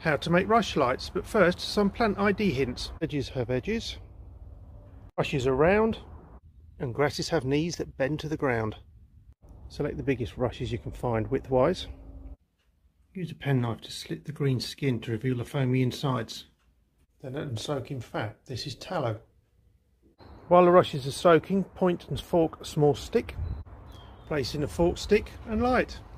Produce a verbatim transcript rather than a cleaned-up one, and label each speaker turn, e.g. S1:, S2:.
S1: how to make rushlights, but first some plant I D hints. Edges have edges, rushes are round, and grasses have knees that bend to the ground. Select the biggest rushes you can find widthwise. Use a penknife to slit the green skin to reveal the foamy insides. Then let them soak in fat. This is tallow. While the rushes are soaking, point and fork a small stick. Place in a forked stick and light.